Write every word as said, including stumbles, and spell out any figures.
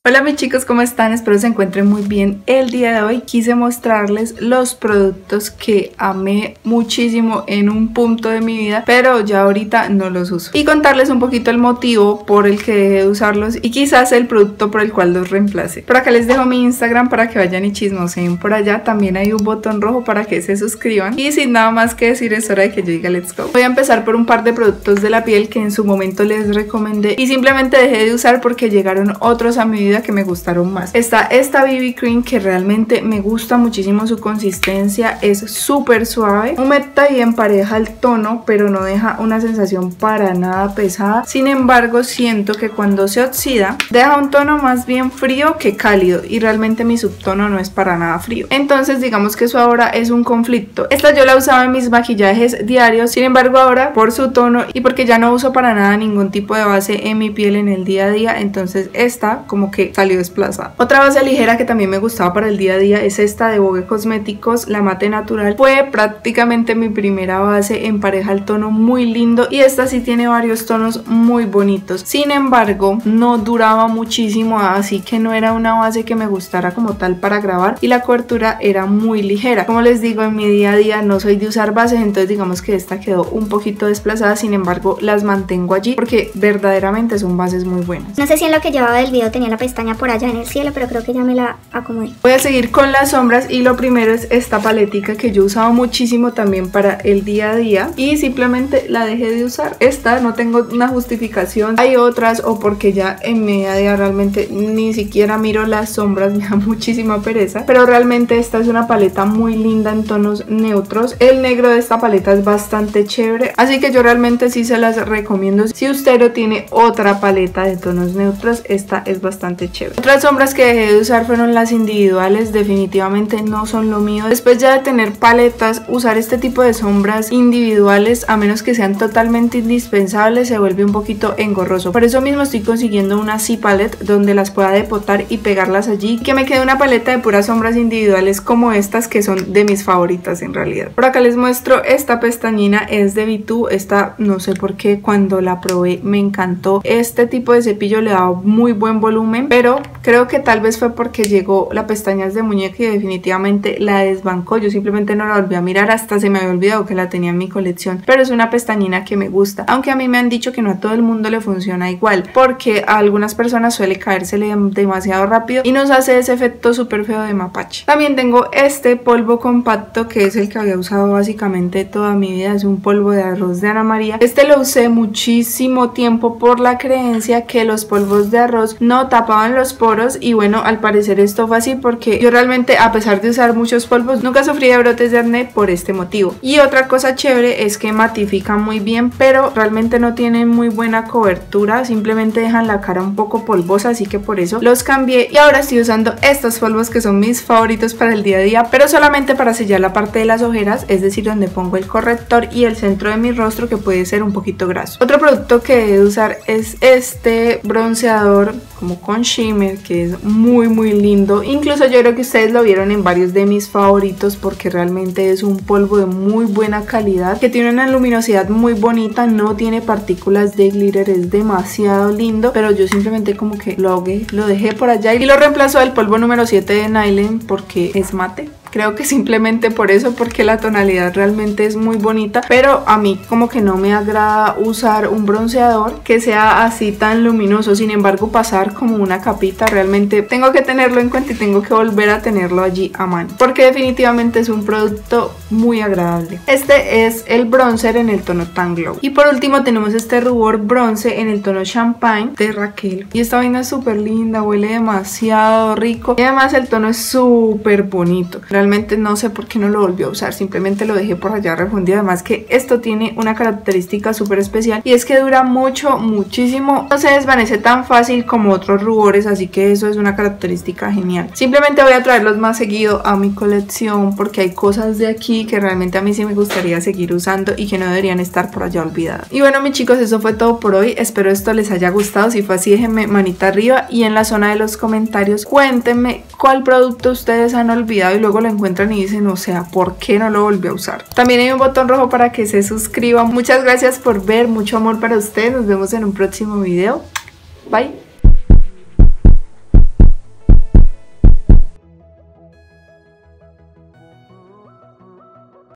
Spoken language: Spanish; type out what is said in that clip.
Hola mis chicos, ¿cómo están? Espero se encuentren muy bien. El día de hoy quise mostrarles los productos que amé muchísimo en un punto de mi vida, pero ya ahorita no los uso. Y contarles un poquito el motivo por el que dejé de usarlos y quizás el producto por el cual los reemplace. Por acá les dejo mi Instagram para que vayan y chismoseen por allá. También hay un botón rojo para que se suscriban. Y sin nada más que decir, es hora de que yo diga let's go. Voy a empezar por un par de productos de la piel que en su momento les recomendé y simplemente dejé de usar porque llegaron otros a mi vida que me gustaron más. Está esta B B Cream que realmente me gusta muchísimo su consistencia, es súper suave, humecta y empareja el tono, pero no deja una sensación para nada pesada. Sin embargo, siento que cuando se oxida deja un tono más bien frío que cálido y realmente mi subtono no es para nada frío. Entonces digamos que eso ahora es un conflicto. Esta yo la usaba en mis maquillajes diarios, sin embargo ahora por su tono y porque ya no uso para nada ningún tipo de base en mi piel en el día a día, entonces esta como que salió desplazada. Otra base ligera que también me gustaba para el día a día es esta de Vogue Cosméticos, la mate natural. Fue prácticamente mi primera base, empareja el tono muy lindo y esta sí tiene varios tonos muy bonitos. Sin embargo, no duraba muchísimo, así que no era una base que me gustara como tal para grabar y la cobertura era muy ligera. Como les digo, en mi día a día no soy de usar bases, entonces digamos que esta quedó un poquito desplazada. Sin embargo, las mantengo allí porque verdaderamente son bases muy buenas. No sé si en lo que llevaba del video tenía la pestaña por allá en el cielo, pero creo que ya me la acomodé. Voy a seguir con las sombras y lo primero es esta paletica que yo usaba muchísimo también para el día a día y simplemente la dejé de usar. Esta no tengo una justificación, hay otras o porque ya en mi día a día realmente ni siquiera miro las sombras, me da muchísima pereza, pero realmente esta es una paleta muy linda en tonos neutros. El negro de esta paleta es bastante chévere, así que yo realmente sí se las recomiendo. Si usted no tiene otra paleta de tonos neutros, esta es bastante chévere. Otras sombras que dejé de usar fueron las individuales, definitivamente no son lo mío. Después ya de tener paletas, usar este tipo de sombras individuales, a menos que sean totalmente indispensables, se vuelve un poquito engorroso. Por eso mismo estoy consiguiendo una C Palette donde las pueda depotar y pegarlas allí, que me quede una paleta de puras sombras individuales como estas, que son de mis favoritas en realidad. Por acá les muestro esta pestañina, es de V dos. Esta no sé por qué cuando la probé me encantó. Este tipo de cepillo le da muy buen volumen, pero creo que tal vez fue porque llegó la pestañas de muñeca y definitivamente la desbancó. Yo simplemente no la volví a mirar, hasta se me había olvidado que la tenía en mi colección, pero es una pestañina que me gusta, aunque a mí me han dicho que no a todo el mundo le funciona igual, porque a algunas personas suele caérsele demasiado rápido y nos hace ese efecto súper feo de mapache. También tengo este polvo compacto que es el que había usado básicamente toda mi vida, es un polvo de arroz de Ana María. Este lo usé muchísimo tiempo por la creencia que los polvos de arroz no tapaban los poros y bueno, al parecer esto fue así porque yo realmente, a pesar de usar muchos polvos, nunca sufrí de brotes de acné por este motivo. Y otra cosa chévere es que matifican muy bien, pero realmente no tienen muy buena cobertura, simplemente dejan la cara un poco polvosa, así que por eso los cambié y ahora estoy usando estos polvos que son mis favoritos para el día a día, pero solamente para sellar la parte de las ojeras, es decir, donde pongo el corrector y el centro de mi rostro, que puede ser un poquito graso. Otro producto que he de usar es este bronceador como con shimmer, que es muy muy lindo. Incluso yo creo que ustedes lo vieron en varios de mis favoritos porque realmente es un polvo de muy buena calidad, que tiene una luminosidad muy bonita, no tiene partículas de glitter, es demasiado lindo, pero yo simplemente como que lo ahogué, lo dejé por allá y lo reemplazó el polvo número siete de Nylon porque es mate. Creo que simplemente por eso, porque la tonalidad realmente es muy bonita, pero a mí como que no me agrada usar un bronceador que sea así tan luminoso. Sin embargo, pasar como una capita, realmente tengo que tenerlo en cuenta y tengo que volver a tenerlo allí a mano, porque definitivamente es un producto muy agradable. Este es el bronzer en el tono Tan Glow. Y por último tenemos este rubor bronce en el tono Champagne de Raquel. Y esta vaina es súper linda, huele demasiado rico y además el tono es súper bonito. Realmente no sé por qué no lo volví a usar, simplemente lo dejé por allá refundido. Además que esto tiene una característica súper especial y es que dura mucho, muchísimo, no se desvanece tan fácil como otros rubores, así que eso es una característica genial. Simplemente voy a traerlos más seguido a mi colección porque hay cosas de aquí que realmente a mí sí me gustaría seguir usando y que no deberían estar por allá olvidadas. Y bueno mis chicos, eso fue todo por hoy, espero esto les haya gustado. Si fue así, déjenme manita arriba y en la zona de los comentarios cuéntenme cuál producto ustedes han olvidado y luego lo encuentran y dicen, o sea, ¿por qué no lo volví a usar? También hay un botón rojo para que se suscriban. Muchas gracias por ver, mucho amor para ustedes, nos vemos en un próximo video. Bye.